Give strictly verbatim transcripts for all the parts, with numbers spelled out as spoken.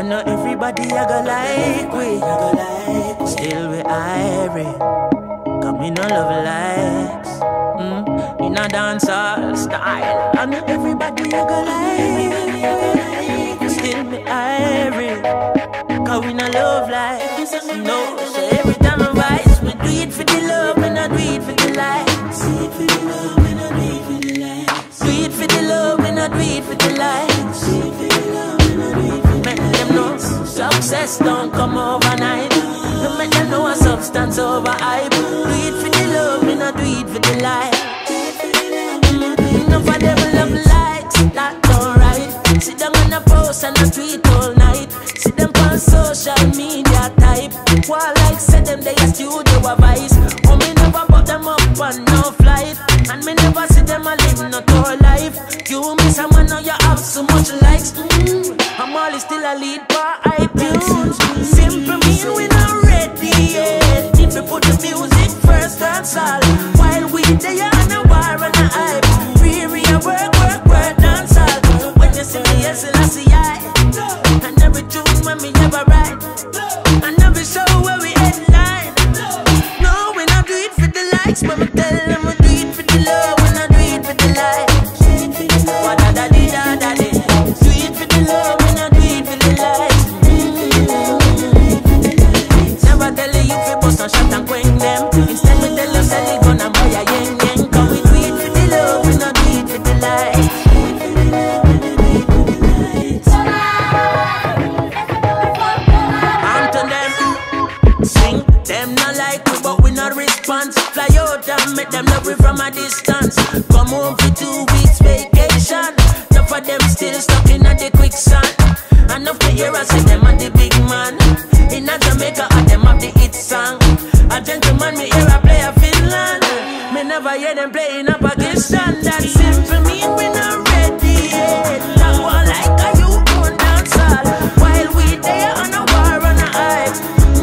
know everybody I go like we, I go like still we irie. Cause me no love likes, mm, in a dancehall style. I know everybody I go like, still me irie. Cause we no love likes, no. So every time I rise, we do it for the love, we not do it for the likes. Do it for the love, we not do it for the likes. Do it for the love, we not do it for the likes. Do it for the love, we not do it for the likes. Make them know success don't come overnight. No make them know a substance over hype. Do it for the love, we not do it for the likes. Enough of them love likes, that don't right. Sit down on a post and a tweet all night. See them on social media type. While like say them they a studio a vice. Oh me never put them up on no flight. And me never see them a live no tour life. You miss a man now you have so much likes. mm. I'm always still a lead by iTunes. Simple mean we not ready yet. If we put the music first, that's all. While we there on a war and a hype. We re a work, work, work, dance all. When you see me, yes, I see I. And every tune when me never write. And every show where we headline. No, we not do it for the likes, but me tell them we do it for the love. We not do it for the likes. What da da di da da di. Do it for the love, we not do it for the likes. Never tell you fi bust and shot and quench them. Instead me tell you sell it gun and buy a yen yen. Cause we do it for the love, we not do it for the likes. Them not like we, but we not response. Fly out and make them love we from a distance. Come home for two weeks vacation. Enough of them still stuck in a the quicksand. Enough to hear us say them are the big man. In a Jamaica, and them have the hit song. A gentleman, me hear a play a Finland. Me never hear them playing a Pakistan. That simple mean we not ready yet. That one like a you own dance all. While we there on a war on a hype.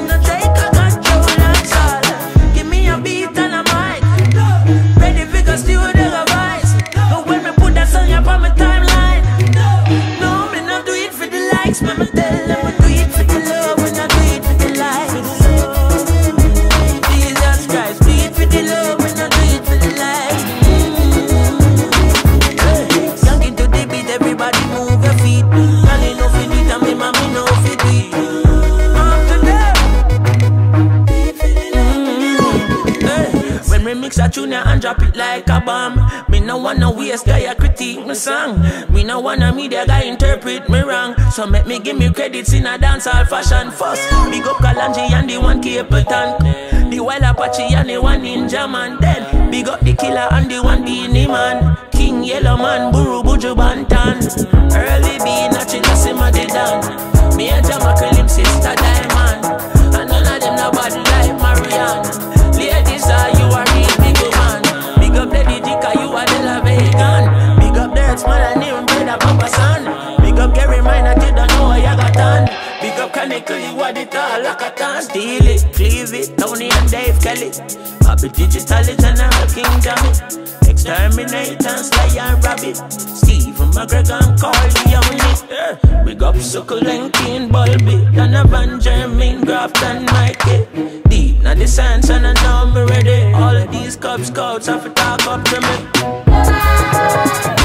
Let me tell them we do it for the love, we not do it for the likes. Jesus Christ, do it for the love, we not do it for the likes. mm-hmm. Young into the beat, everybody move your feet. Girl, you know fi do it and me mommy know fi do it. After them, mm-hmm. hey. When we mix a tune and drop it like a bomb. Me no wanna waste guy a critique me song. Me no wanna media guy interpret me wrong. So make me give me credits in a dancehall fashion first. Big up Kalanji and the one Capleton. The Wild Apache and the one Ninja Man. Then big up the Killer and the one Beanie Man. King Yellow Man, Buru Buju Bantan. Early B, Nachin Asima de Dan. Me and Jamaica Lim sister Diamond. And none of them no bad like Marianne. Ladies are you are real big man. Big up Lady Jika, you are the La Vegan. Big up Dirts Man and even brother Papa San. Big up Gary Minor, you don't know what you got done. Big up Canicle, you are the tall like a tan. Steal it, cleave it, Tony and Dave Kelly. Happy Digital is an Emerald King Jammy. Exterminate and Sly and Rabbit. Stephen McGregor and Corleone. Yeah. Big up Succulent, King Bulby. Donovan, Jermaine, Grafton, Mikey. Deep, now the science and I know me ready. All of these Cub Scouts have to talk up to me.